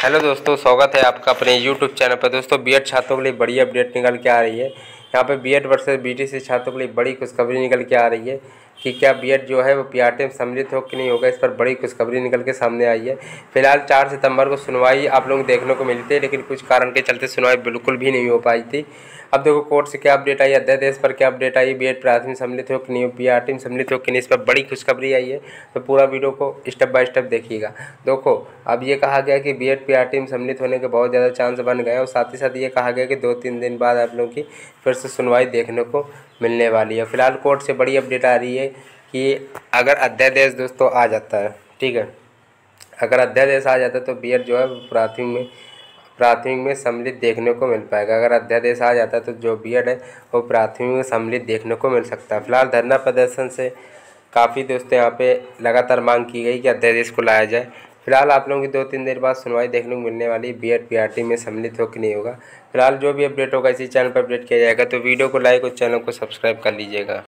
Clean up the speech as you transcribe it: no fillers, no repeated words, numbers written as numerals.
Hello दोस्तों, स्वागत है आपका अपने यूट्यूब चैनल पर। दोस्तों, बीएड छात्रों के लिए बड़ी अपडेट निकल के आ रही है। यहाँ पे बीएड वर्सेस बीटीसी छात्रों के लिए बड़ी खुशखबरी निकल के आ रही है कि क्या बीएड जो है वो पीआरटी में सम्मिलित हो कि नहीं होगा। इस पर बड़ी खुशखबरी निकल के सामने आई है। फिलहाल 4 सितंबर को सुनवाई आप लोग देखने को मिली थी, लेकिन कुछ कारण के चलते सुनवाई बिल्कुल भी नहीं हो पाई थी। अब देखो कोर्ट से क्या अपडेट आई, अध्यादेश पर क्या अपडेट आई, बीएड प्राथमिक में सम्मिलित हो कि नहीं हो, पीआरटी में सम्मिलित हो कि नहीं, इस पर बड़ी खुशखबरी आई है। तो पूरा वीडियो को स्टेप बाय स्टेप देखिएगा। देखो, अब ये कहा गया कि बीएड पीआरटी में सम्मिलित होने के बहुत ज़्यादा चांस बन गए और साथ ही साथ ये कहा गया कि 2-3 दिन बाद आप लोगों की फिर से सुनवाई देखने को मिलने वाली है। फिलहाल कोर्ट से बड़ी अपडेट आ रही है कि अगर अध्यादेश दोस्तों आ जाता है, ठीक है, अगर अध्यादेश आ जाता है तो बीएड जो है वो प्राथमिक में सम्मिलित देखने को मिल पाएगा। अगर अध्यादेश आ जाता है तो जो बीएड है वो प्राथमिक में सम्मिलित देखने को मिल सकता है। फिलहाल धरना प्रदर्शन से काफ़ी दोस्तों यहाँ पे लगातार मांग की गई कि अध्यादेश को लाया जाए। फिलहाल आप लोगों की 2-3 देर बाद सुनवाई देखने को मिलने वाली है, बीएड पीआरटी में सम्मिलित हो कि नहीं होगा। फिलहाल जो भी अपडेट होगा इसी चैनल पर अपडेट किया जाएगा। तो वीडियो को लाइक और चैनल को सब्सक्राइब कर लीजिएगा।